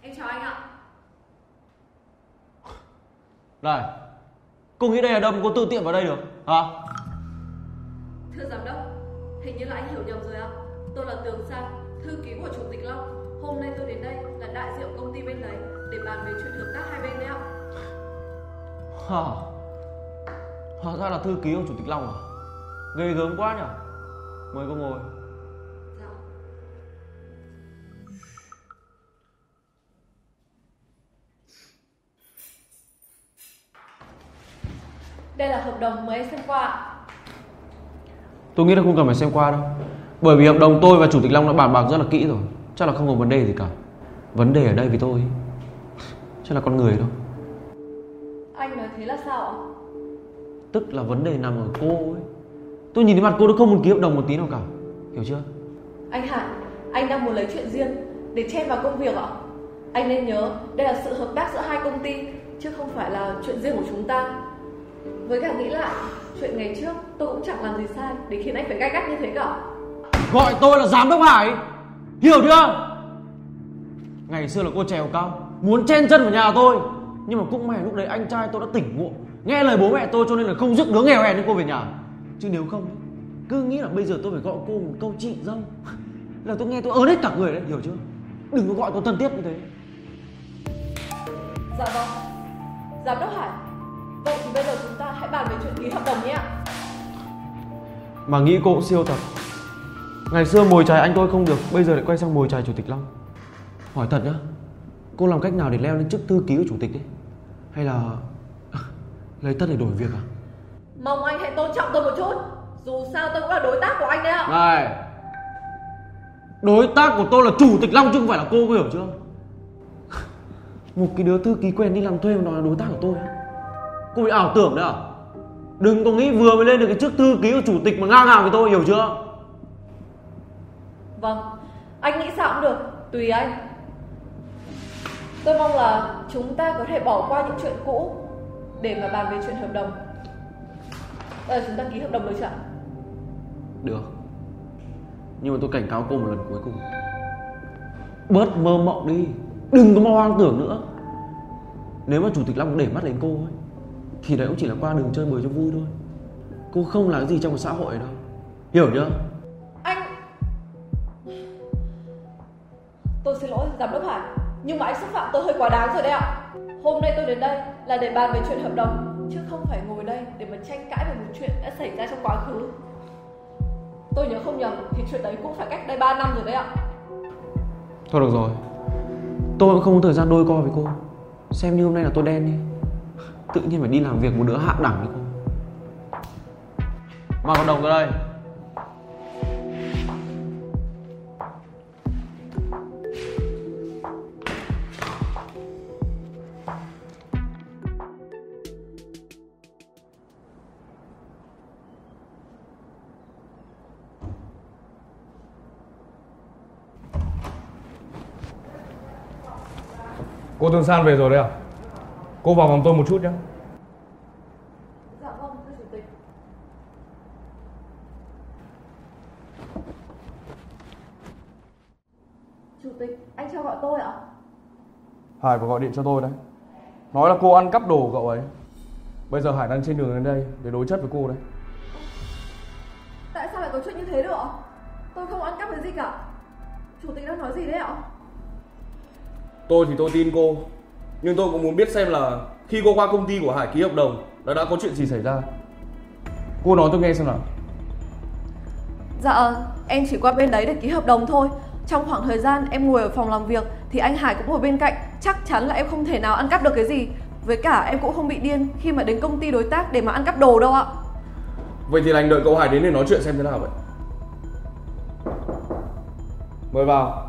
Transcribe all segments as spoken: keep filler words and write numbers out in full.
Em chào anh ạ. Này, cô nghĩ đây là đâu mà cô tự tiện vào đây được hả? Thưa giám đốc, hình như là anh hiểu nhầm rồi ạ. Tôi là Tường San, thư ký của chủ tịch Long. Hôm nay tôi đến đây là đại diện công ty bên đấy để bàn về chuyện hợp tác hai bên đấy ạ. Hả? Hóa ra là thư ký của chủ tịch Long à? Ghê gớm quá nhỉ. Mời cô ngồi. Dạ. Đây là hợp đồng mời anh xem qua ạ. Tôi nghĩ là không cần phải xem qua đâu. Bởi vì hợp đồng tôi và chủ tịch Long đã bàn bạc rất là kỹ rồi. Chắc là không có vấn đề gì cả. Vấn đề ở đây vì tôi chắc là con người thôi. Anh nói thế là sao ạ? Tức là vấn đề nằm ở cô ấy. Tôi nhìn thấy mặt cô, tôi không muốn ký hợp đồng một tí nào cả. Hiểu chưa? Anh Hải, anh đang muốn lấy chuyện riêng để chen vào công việc ạ. Anh nên nhớ đây là sự hợp tác giữa hai công ty, chứ không phải là chuyện riêng của chúng ta. Với cả nghĩ lại, chuyện ngày trước tôi cũng chẳng làm gì sai để khiến anh phải gay gắt như thế cả. Gọi tôi là giám đốc Hải, hiểu chưa? Ngày xưa là cô trèo cao, muốn chen chân vào nhà tôi. Nhưng mà cũng may lúc đấy anh trai tôi đã tỉnh ngộ, nghe lời bố mẹ tôi, cho nên là không rước đứa nghèo hèn như cô về nhà. Chứ nếu không, cứ nghĩ là bây giờ tôi phải gọi cô một câu chị dâu là tôi nghe tôi ớn hết cả người đấy, hiểu chưa? Đừng có gọi tôi thân thiết như thế. Dạ vâng. Giám đốc Hải, vậy thì bây giờ chúng ta hãy bàn về chuyện ký hợp đồng nhé ạ. Mà nghĩ cô cũng siêu thật. Ngày xưa mồi chài anh tôi không được, bây giờ lại quay sang mồi chài chủ tịch Long. Hỏi thật nhá, cô làm cách nào để leo lên chức thư ký của chủ tịch ấy? Hay là lấy tất để đổi việc à? Mong anh hãy tôn trọng tôi một chút. Dù sao tôi cũng là đối tác của anh đấy ạ. Này, đối tác của tôi là chủ tịch Long chứ không phải là cô, cô hiểu chưa? Một cái đứa thư ký quen đi làm thuê mà nói là đối tác của tôi. Cô bị ảo tưởng đấy à? Đừng có nghĩ vừa mới lên được cái chức thư ký của chủ tịch mà ngang hàng với tôi, hiểu chưa? Vâng, anh nghĩ sao cũng được, tùy anh. Tôi mong là chúng ta có thể bỏ qua những chuyện cũ để mà bàn về chuyện hợp đồng. Bây giờ chúng ta ký hợp đồng được chưa? Được. Nhưng mà tôi cảnh cáo cô một lần cuối cùng, bớt mơ mộng đi, đừng có mơ hoang tưởng nữa. Nếu mà chủ tịch Long để mắt đến cô ấy thì đấy cũng chỉ là qua đường chơi bời cho vui thôi. Cô không là cái gì trong cái xã hội này đâu, hiểu chưa? Anh... Tôi xin lỗi giám đốc Hải, nhưng mà anh xúc phạm tôi hơi quá đáng rồi đấy ạ. Hôm nay tôi đến đây là để bàn về chuyện hợp đồng, chứ không phải ngồi đây để mà tranh cãi về một chuyện đã xảy ra trong quá khứ. Tôi nhớ không nhầm thì chuyện đấy cũng phải cách đây ba năm rồi đấy ạ. Thôi được rồi, tôi cũng không có thời gian đôi co với cô. Xem như hôm nay là tôi đen đi, tự nhiên phải đi làm việc một đứa hạ đẳng như cô. Mang hợp đồng ra đây. Cô Tường San về rồi đấy à? Cô vào phòng tôi một chút nhé. Dạ vâng, thưa chủ tịch. Chủ tịch, anh cho gọi tôi ạ? Hải vừa gọi điện cho tôi đấy, nói là cô ăn cắp đồ của cậu ấy. Bây giờ Hải đang trên đường đến đây để đối chất với cô đấy. Tại sao lại có chuyện như thế được ạ? Tôi không ăn cắp cái gì cả. Chủ tịch đang nói gì đấy ạ? Tôi thì tôi tin cô, nhưng tôi cũng muốn biết xem là khi cô qua công ty của Hải ký hợp đồng là đã có chuyện gì xảy ra. Cô nói tôi nghe xem nào. Dạ, em chỉ qua bên đấy để ký hợp đồng thôi. Trong khoảng thời gian em ngồi ở phòng làm việc thì anh Hải cũng ngồi bên cạnh. Chắc chắn là em không thể nào ăn cắp được cái gì. Với cả em cũng không bị điên khi mà đến công ty đối tác để mà ăn cắp đồ đâu ạ. Vậy thì đành đợi cậu Hải đến để nói chuyện xem thế nào vậy. Mời vào.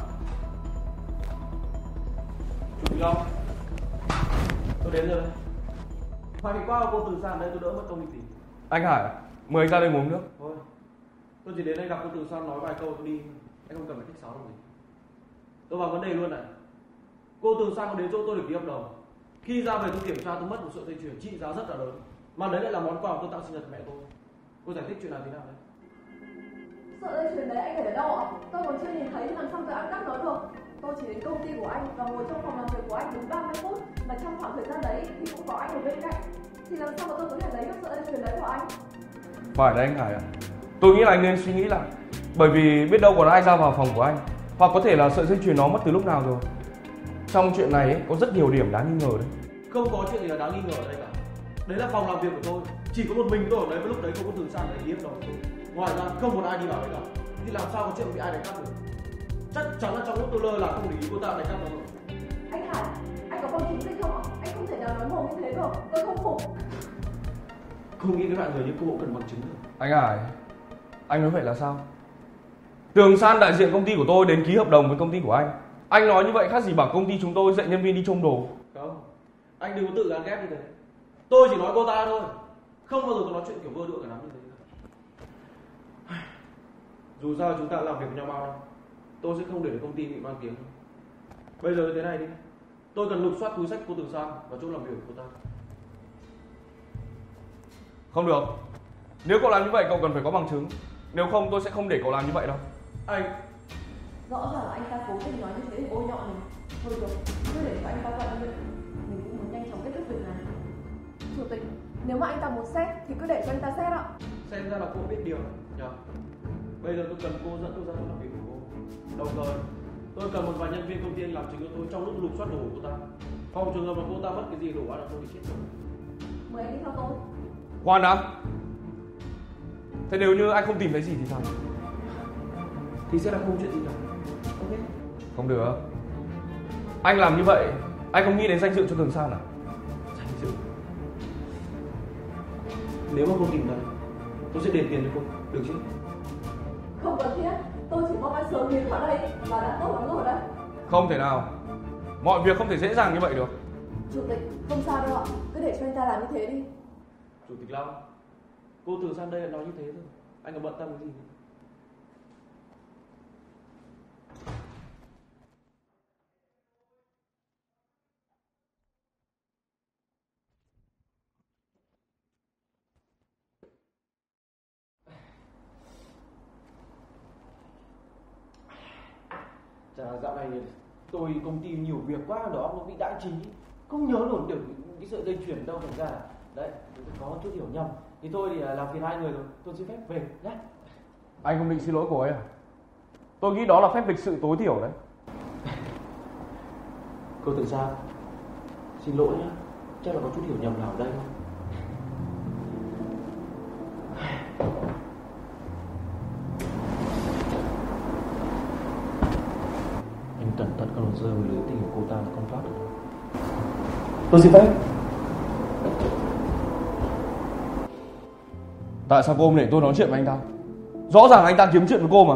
Chủ tịch Long, tôi đến rồi. Phải đi qua cô Từ San đây, tôi đỡ mất công đi tìm. Anh Hải, mời anh ra đây uống nước. Thôi, tôi chỉ đến đây gặp cô Từ San nói vài câu tôi đi. Anh không cần phải khách sáo làm gì. Tôi vào vấn đề luôn này. Cô Từ San có đến chỗ tôi để ký hợp đồng. Khi ra về tôi kiểm tra tôi mất một sợi dây chuyền trị giá rất là lớn. Mà đấy lại là món quà tôi tặng sinh nhật mẹ tôi. Cô giải thích chuyện nào thế nào đấy? Sợi dây chuyền đấy anh để ở đâu ạ? Tôi còn chưa nhìn thấy thì làm sao tôi ăn cắp nó được. Tôi chỉ đến công ty của anh và ngồi trong phòng làm việc của anh đúng ba mươi phút, mà trong khoảng thời gian đấy thì cũng có anh ở bên cạnh. Thì làm sao mà tôi có thể lấy được sợi dây chuyền đấy của anh? Phải đấy anh Hải ạ. Tôi nghĩ là anh nên suy nghĩ lại. Bởi vì biết đâu còn ai ra vào phòng của anh, hoặc có thể là sợi dây chuyền nó mất từ lúc nào rồi. Trong chuyện này ấy, có rất nhiều điểm đáng nghi ngờ đấy. Không có chuyện gì là đáng nghi ngờ ở đây cả. Đấy là phòng làm việc của tôi, chỉ có một mình tôi ở đấy, với lúc đấy không có Tường San để ký hợp đồng với tôi. Ngoài ra không một ai đi vào đấy cả. Thì làm sao có chuyện bị ai đánh cắp được? Chắc chắn là trong lúc tôi lơ là không để ý cô ta đánh cắp đâu rồi. Anh Hải, anh có bằng chứng gì không ạ? Anh không thể nào nói mồm như thế được, tôi không phục. Không nghĩ cái loại người như cô cần bằng chứng được. Anh Hải, anh nói vậy là sao? Tường San đại diện công ty của tôi đến ký hợp đồng với công ty của anh. Anh nói như vậy khác gì bảo công ty chúng tôi dạy nhân viên đi trông đồ. Không, anh đừng có tự gán ghép như thế. Tôi chỉ nói cô ta thôi, không bao giờ tôi nói chuyện kiểu vơ đũa cả lắm như thế. Dù sao chúng ta làm việc với nhau bao năm, tôi sẽ không để công ty bị mang tiếng. Bây giờ như thế này đi, tôi cần lục soát túi xách cô Tường San và chỗ làm việc của cô ta. Không được. Nếu cậu làm như vậy cậu cần phải có bằng chứng. Nếu không tôi sẽ không để cậu làm như vậy đâu. Anh Rõ ràng là anh ta cố tình nói như thế để bôi nhọ mình. Thôi được, cứ để cho anh ta vận đi. Mình cũng muốn nhanh chóng kết thúc việc này. Chủ tịch, nếu mà anh ta muốn xét thì cứ để cho anh ta xét ạ. xem ra là cô biết điều nhờ. Bây giờ tôi cần cô dẫn tôi ra chỗ làm việc của cô. Đồng thời tôi cần một vài nhân viên công ty làm chứng cho tôi trong lúc lục soát đồ của cô ta. Phòng trường hợp mà cô ta mất cái gì đồ ăn là tôi bị chết rồi. Mời anh đi theo tôi. Khoan đã. Thế nếu như anh không tìm thấy gì thì sao? Thì sẽ là không chuyện gì cả. Ok. Không được. Anh làm như vậy, anh không nghĩ đến danh dự cho Tường San à? Danh dự. Nếu mà cô tìm thấy, tôi sẽ đền tiền cho cô, được chứ? Không cần thiết, tôi chỉ mong anh sớm biến khỏi đây và đã tốt lắm rồi đấy. Không thể nào. Mọi việc không thể dễ dàng như vậy được. Chủ tịch, không sao đâu ạ, cứ để cho anh ta làm như thế đi. Chủ tịch Long, cô Tường San đây là nói như thế thôi, anh có bận tâm cái gì? Chà, dạo này tôi công ty nhiều việc quá, đầu óc nó bị đại trí, không nhớ nổi được cái sợi dây chuyền đâu, thành ra đấy có chút hiểu nhầm. Thì thôi thì làm phiền hai người rồi, tôi xin phép về nhé. Anh không định xin lỗi cô ấy à? Tôi nghĩ đó là phép lịch sự tối thiểu đấy. Cô Tường San, xin lỗi nhé, chắc là có chút hiểu nhầm nào ở đây thôi. Anh cẩn thận con rơi vào lưới tình của cô ta là con thoát được. Tôi xin phép. Tại sao cô không để tôi nói chuyện với anh ta? Rõ ràng anh ta kiếm chuyện với cô mà.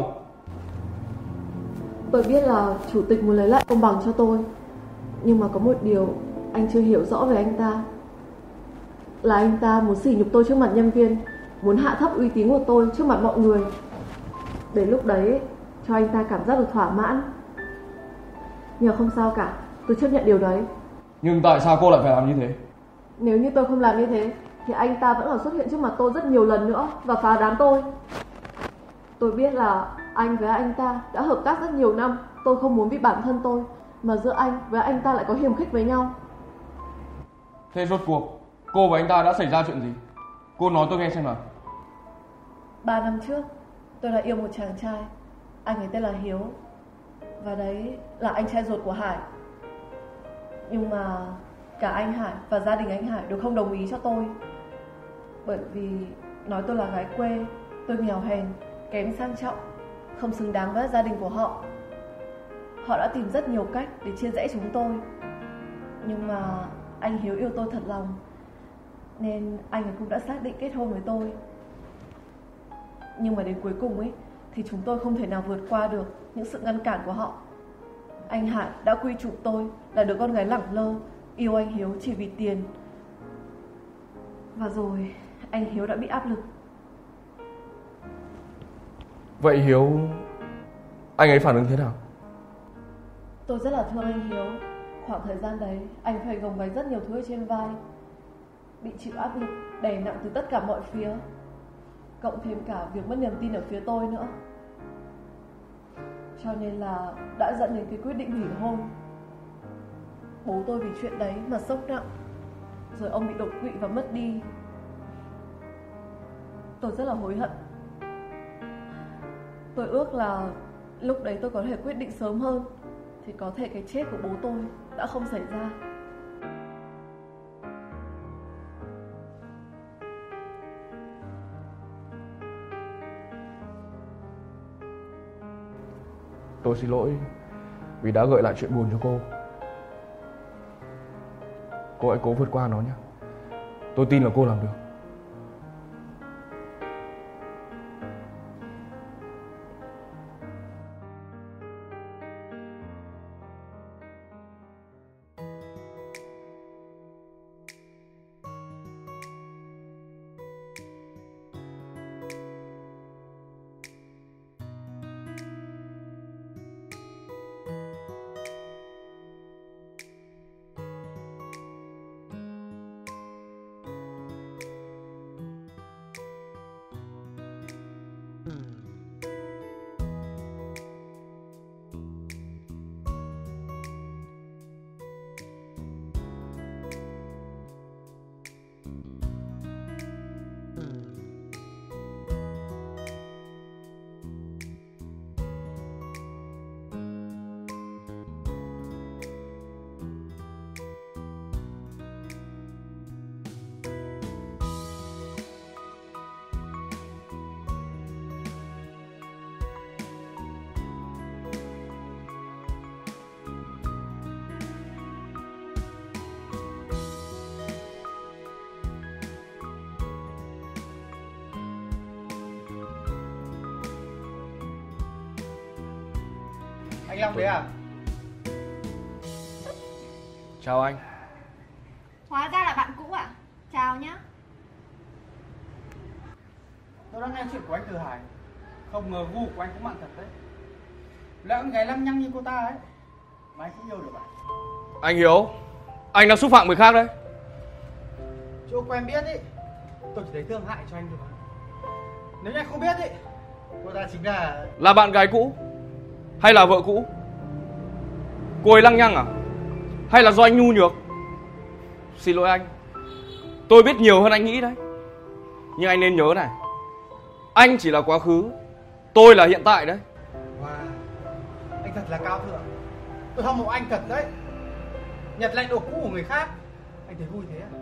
Tôi biết là chủ tịch muốn lấy lại công bằng cho tôi, nhưng mà có một điều anh chưa hiểu rõ về anh ta. Là anh ta muốn sỉ nhục tôi trước mặt nhân viên, muốn hạ thấp uy tín của tôi trước mặt mọi người. Đến lúc đấy cho anh ta cảm giác được thỏa mãn. Nhưng không sao cả, tôi chấp nhận điều đấy. Nhưng tại sao cô lại phải làm như thế? Nếu như tôi không làm như thế thì anh ta vẫn còn xuất hiện trước mặt tôi rất nhiều lần nữa và phá đám tôi. Tôi biết là anh với anh ta đã hợp tác rất nhiều năm. Tôi không muốn vì bản thân tôi mà giữa anh với anh ta lại có hiềm khích với nhau. Thế rốt cuộc cô và anh ta đã xảy ra chuyện gì? Cô nói tôi nghe xem nào. Ba năm trước tôi đã yêu một chàng trai. Anh ấy tên là Hiếu. Và đấy là anh trai ruột của Hải. Nhưng mà cả anh Hải và gia đình anh Hải đều không đồng ý cho tôi. Bởi vì nói tôi là gái quê, tôi nghèo hèn, kém sang trọng, không xứng đáng với gia đình của họ. Họ đã tìm rất nhiều cách để chia rẽ chúng tôi. Nhưng mà anh Hiếu yêu tôi thật lòng, nên anh ấy cũng đã xác định kết hôn với tôi. Nhưng mà đến cuối cùng ấy thì chúng tôi không thể nào vượt qua được những sự ngăn cản của họ. Anh Hải đã quy chụp tôi là đứa con gái lẳng lơ, yêu anh Hiếu chỉ vì tiền. Và rồi anh Hiếu đã bị áp lực. Vậy Hiếu, anh ấy phản ứng thế nào? Tôi rất là thương anh Hiếu. Khoảng thời gian đấy anh phải gồng gánh rất nhiều thứ ở trên vai, bị chịu áp lực đè nặng từ tất cả mọi phía, cộng thêm cả việc mất niềm tin ở phía tôi nữa. Cho nên là đã dẫn đến cái quyết định hủy hôn. Bố tôi vì chuyện đấy mà sốc nặng, rồi ông bị đột quỵ và mất đi. Tôi rất là hối hận. Tôi ước là lúc đấy tôi có thể quyết định sớm hơn, thì có thể cái chết của bố tôi đã không xảy ra. Tôi xin lỗi vì đã gợi lại chuyện buồn cho cô. Cô hãy cố vượt qua nó nhé. Tôi tin là cô làm được. Anh Long đấy à? Chào anh. Hóa ra là bạn cũ à? Chào nhá. Tôi đã nghe chuyện của anh từ Hải. Không ngờ gu của anh cũng mặn thật đấy. Là con gái lăng nhăng như cô ta ấy mà anh cũng yêu được à? Anh Hiếu, anh đang xúc phạm người khác đấy. Chỗ quen biết ý, tôi chỉ thấy thương hại cho anh thôi mà. Nếu như anh không biết ý, cô ta chính là... Là bạn gái cũ hay là vợ cũ? Cô ấy lăng nhăng à? Hay là do anh nhu nhược? Xin lỗi anh, tôi biết nhiều hơn anh nghĩ đấy. Nhưng anh nên nhớ này, anh chỉ là quá khứ, tôi là hiện tại đấy. Wow, anh thật là cao thượng. Tôi hâm mộ anh thật đấy. Nhặt lại đồ cũ của người khác, anh thấy vui thế à?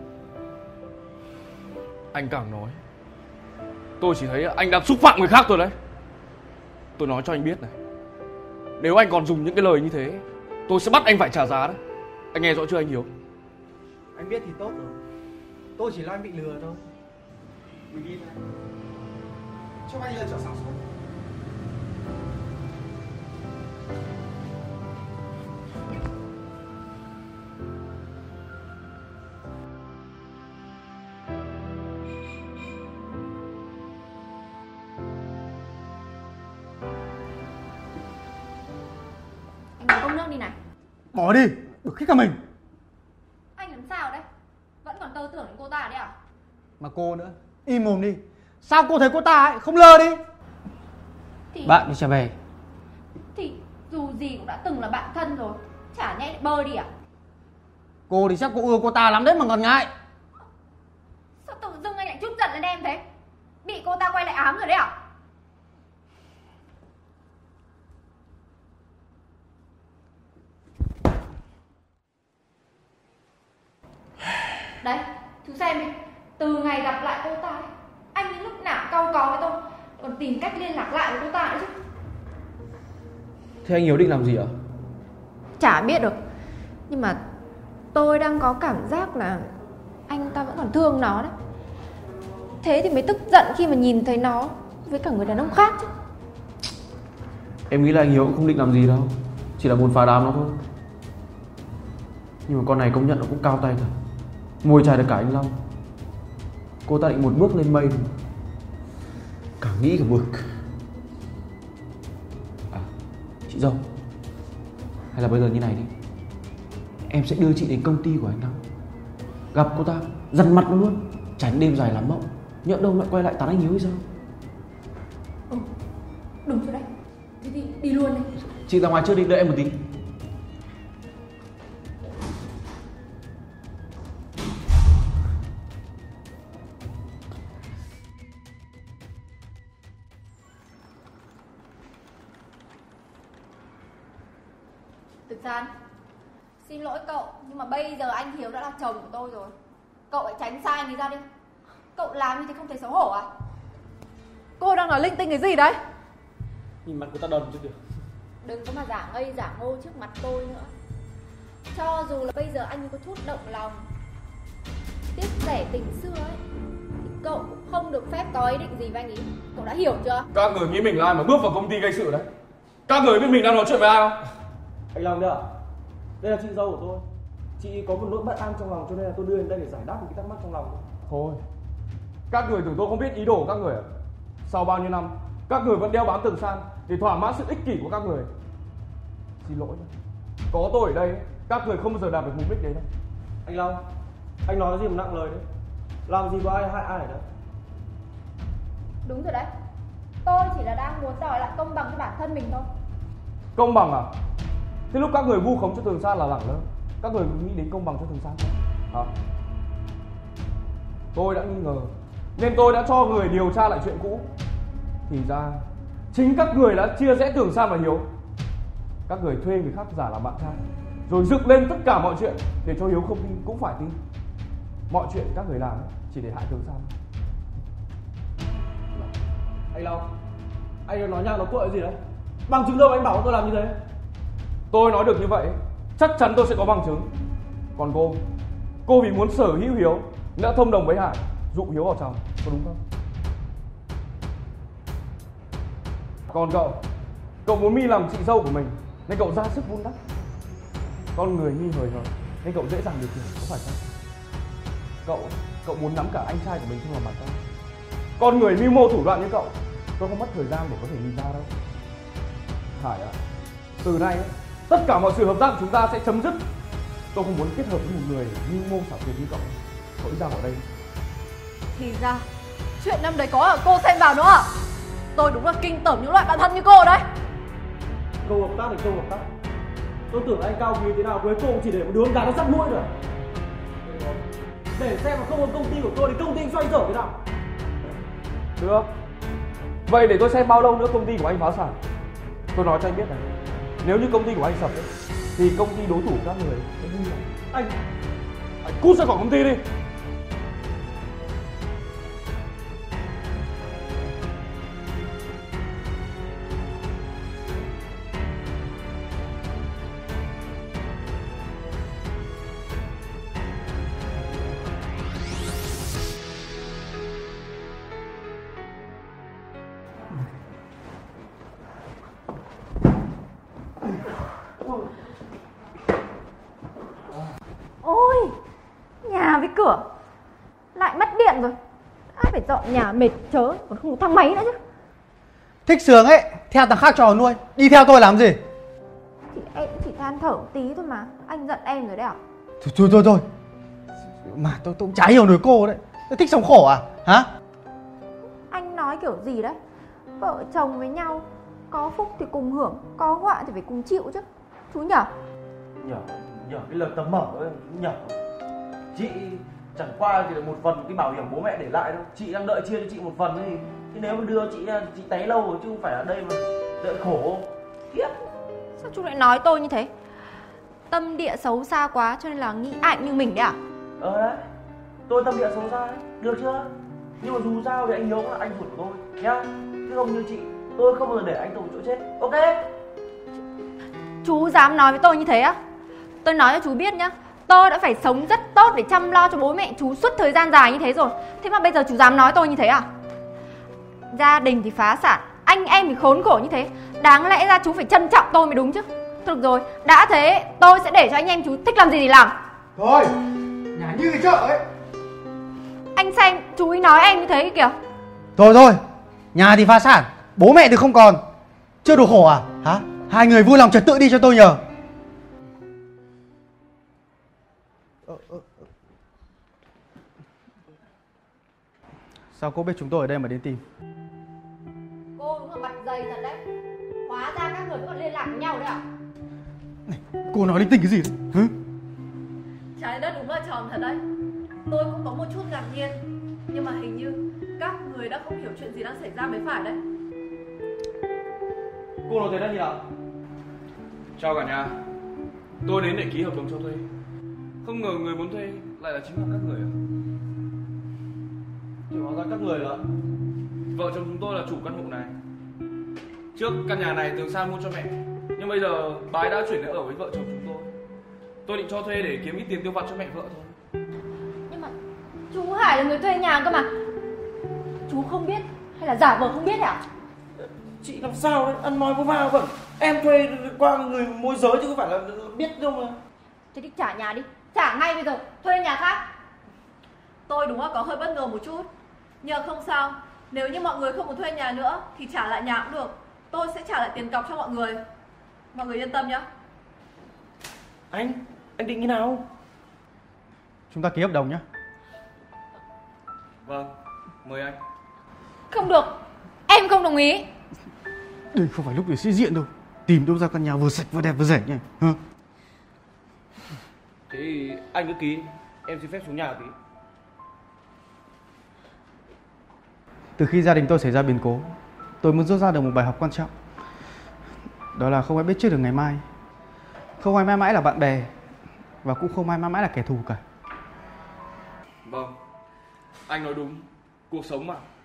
Anh càng nói, tôi chỉ thấy anh đang xúc phạm người khác thôi đấy. Tôi nói cho anh biết này, nếu anh còn dùng những cái lời như thế, tôi sẽ bắt anh phải trả giá đấy. Anh nghe rõ chưa anh Hiếu? Anh biết thì tốt rồi. Tôi chỉ lo anh bị lừa thôi. Mình đi thôi. Cho anh lựa chọn sáng suốt. Anh uống cốc nước đi này. Bỏ đi, đừng khích cả mình. Anh làm sao đấy? Vẫn còn tơ tưởng đến cô ta đấy à? Mà cô nữa, im mồm đi. Sao cô thấy cô ta ấy, không lơ đi. Thì... Bạn đi chà bè. Thì dù gì cũng đã từng là bạn thân rồi, chả nhẽ lại bơ đi à? Cô thì chắc cô ưa cô ta lắm đấy mà còn ngại. Sao tự dưng anh lại trút giận lên em thế? Bị cô ta quay lại ám rồi đấy à? Đấy, chú xem đi. Từ ngày gặp lại cô ta ấy, anh ấy lúc nào cau có với tôi, còn tìm cách liên lạc lại với cô ta nữa chứ. Thế anh Hiếu định làm gì ạ? Chả biết được. Nhưng mà tôi đang có cảm giác là anh ta vẫn còn thương nó đấy. Thế thì mới tức giận khi mà nhìn thấy nó với cả người đàn ông khác chứ. Em nghĩ là anh Hiếu cũng không định làm gì đâu, chỉ là muốn phá đám nó thôi. Nhưng mà con này công nhận nó cũng cao tay thật, môi chài được cả anh Long. Cô ta định một bước lên mây, càng nghĩ càng bực. À, chị dâu, hay là bây giờ như này đi, em sẽ đưa chị đến công ty của anh Long, gặp cô ta dằn mặt nó luôn, tránh đêm dài lắm mộng, nhỡ đâu lại quay lại tán anh Hiếu hay sao. Ừ, đúng rồi đấy. Thế thì đi luôn đi. Chị ra ngoài trước đi, đợi em một tí. Thực San, xin lỗi cậu, nhưng mà bây giờ anh Hiếu đã là chồng của tôi rồi. Cậu hãy tránh xa anh ấy ra đi. Cậu làm như thế không thấy xấu hổ à? Cô đang nói linh tinh cái gì đấy? Nhìn mặt người ta đần chứ được. Đừng có mà giả ngây giả ngô trước mặt tôi nữa. Cho dù là bây giờ anh ấy có chút động lòng, tiếc rẻ tình xưa ấy, thì cậu cũng không được phép có ý định gì với anh ấy. Cậu đã hiểu chưa? Các người nghĩ mình là ai mà bước vào công ty gây sự đấy? Các người biết mình đang nói chuyện với ai không? Anh Long đấy à? Đây là chị dâu của tôi. Chị có một nỗi bất an trong lòng cho nên là tôi đưa đến đây để giải đáp những cái thắc mắc trong lòng. Thôi, các người tưởng tôi không biết ý đồ của các người à? Sau bao nhiêu năm, các người vẫn đeo bám Tường San để thỏa mãn sự ích kỷ của các người. Xin lỗi nhé. Có tôi ở đây, các người không bao giờ đạt được mục đích đấy đâu. Anh Long, anh nói cái gì mà nặng lời đấy? Làm gì có ai hại ai ở đây? Đúng rồi đấy. Tôi chỉ là đang muốn đòi lại công bằng cho bản thân mình thôi. Công bằng à? Thế lúc các người vu khống cho Tường San là lẳng lơ, các người nghĩ đến công bằng cho Tường San không? Hả? Tôi đã nghi ngờ nên tôi đã cho người điều tra lại chuyện cũ. Thì ra chính các người đã chia rẽ Tường San và Hiếu. Các người thuê người khác giả làm bạn trai, rồi dựng lên tất cả mọi chuyện để cho Hiếu không tin cũng phải tin. Mọi chuyện các người làm chỉ để hại Tường San. Anh Long, anh nói nhăng nói cuội gì đấy? Bằng chứng đâu mà anh bảo tôi làm như thế? Tôi nói được như vậy, chắc chắn tôi sẽ có bằng chứng. Còn cô, cô vì muốn sở hữu Hiếu đã thông đồng với Hải, dụ Hiếu vào chồng, có đúng không? Còn cậu, cậu muốn Mi làm chị dâu của mình nên cậu ra sức vun đắp. Con người Mi hời hợt nên cậu dễ dàng điều khiển, có phải không? Cậu, cậu muốn nắm cả anh trai của mình trong lòng bàn tay. Con người mưu mô thủ đoạn như cậu, tôi không mất thời gian để có thể nhìn ra đâu. Hải ạ, từ nay tất cả mọi sự hợp tác của chúng ta sẽ chấm dứt. Tôi không muốn kết hợp với một người mưu mô xảo quyệt như cậu. Cậu đi ra khỏi đây. Thì ra chuyện năm đấy có ở cô xen vào nữa à? Tôi đúng là kinh tởm những loại bạn thân như cô đấy. Câu hợp tác thì câu hợp tác. Tôi tưởng anh cao quý thế nào cuối cùng chỉ để một đứa con gái nó sắp nuôi rồi. Để xem mà không có công ty của tôi thì công ty xoay sở thế nào. Được. Vậy để tôi xem bao lâu nữa công ty của anh phá sản. Tôi nói cho anh biết này, nếu như công ty của anh sập ấy, thì công ty đối thủ của các người sẽ vui lòng. Anh, Anh cút ra khỏi công ty đi. Ôi, nhà với cửa lại mất điện rồi. Đã phải dọn nhà mệt chớ, còn không có thang máy nữa chứ. Thích sướng ấy, theo thằng khác trò nuôi, đi theo tôi làm gì? Thì em chỉ than thở một tí thôi mà. Anh giận em rồi đấy à? Thôi thôi thôi, thôi. Mà tôi, tôi cũng chả hiểu nổi cô đấy. Tôi thích sống khổ à? Hả? Anh nói kiểu gì đấy? Vợ chồng với nhau, có phúc thì cùng hưởng, có họa thì phải cùng chịu chứ. Chú nhở? nhở, nhở cái lời tấm mở ấy, nhở. Chị chẳng qua chỉ là một phần cái bảo hiểm bố mẹ để lại đâu. Chị đang đợi chia cho chị một phần ấy. Thì nếu mà đưa chị ra chị té lâu rồi chứ không phải ở đây mà đợi khổ. Khiếp. Sao chú lại nói tôi như thế? Tâm địa xấu xa quá cho nên là nghĩ ảnh như mình đấy à? Ờ đấy, tôi tâm địa xấu xa đấy, được chưa? Nhưng mà dù sao thì anh Hiếu là anh ruột của tôi nhá. Chứ không như chị, tôi không bao giờ để anh tù chỗ chết, ok? Chú dám nói với tôi như thế á? Tôi nói cho chú biết nhá, tôi đã phải sống rất tốt để chăm lo cho bố mẹ chú suốt thời gian dài như thế rồi. Thế mà bây giờ chú dám nói tôi như thế à? Gia đình thì phá sản, anh em thì khốn khổ như thế, đáng lẽ ra chú phải trân trọng tôi mới đúng chứ. Thôi được rồi, đã thế tôi sẽ để cho anh em chú thích làm gì thì làm. Thôi, nhà như cái chợ ấy. Anh xem chú ý nói em như thế kìa. Thôi thôi, nhà thì phá sản, bố mẹ thì không còn. Chưa đủ khổ à? Hả? Hai người vui lòng trật tự đi cho tôi nhờ. Sao cô biết chúng tôi ở đây mà đến tìm? Cô đúng là mặt dày thật đấy. Hóa ra các người vẫn còn liên liên lạc với nhau đấy à? Này, cô nói linh tinh cái gì đấy? Hả? Trái đất đúng là tròn thật đấy. Tôi cũng có một chút ngạc nhiên, nhưng mà hình như các người đã không hiểu chuyện gì đang xảy ra mới phải đấy. Cô nói thế là như nào? Chào cả nhà. Tôi đến để ký hợp đồng cho thuê. Không ngờ người muốn thuê lại là chính là các người à? Thì hóa ra các người là Vợ chồng chúng tôi là chủ căn hộ này. Trước căn nhà này Tường San mua cho mẹ, nhưng bây giờ bà ấy đã chuyển đến ở với vợ chồng chúng tôi. Tôi định cho thuê để kiếm ít tiền tiêu vặt cho mẹ vợ thôi. Nhưng mà chú Hải là người thuê nhà cơ mà. Chú không biết hay là giả vờ không biết à? chị làm sao đấy, ăn nói vô va vẩn. Em thuê qua người môi giới chứ không phải là biết đâu mà. Thế thì trả nhà đi, trả ngay bây giờ, thuê nhà khác. Tôi đúng là có hơi bất ngờ một chút, nhưng mà không sao. Nếu như mọi người không muốn thuê nhà nữa thì trả lại nhà cũng được. Tôi sẽ trả lại tiền cọc cho mọi người. Mọi người yên tâm nhé. Anh, anh định như nào? Chúng ta ký hợp đồng nhá. Vâng, mời anh. Không được, em không đồng ý. Đây không phải lúc để sĩ diện đâu. Tìm đâu ra căn nhà vừa sạch vừa đẹp vừa rẻ nhỉ. Hả? Thế thì anh cứ ký, em xin phép xuống nhà tí. Từ khi gia đình tôi xảy ra biến cố, tôi muốn rút ra được một bài học quan trọng. Đó là không ai biết trước được ngày mai. Không ai mãi mãi là bạn bè, và cũng không ai mãi mãi là kẻ thù cả. Vâng, anh nói đúng. Cuộc sống mà,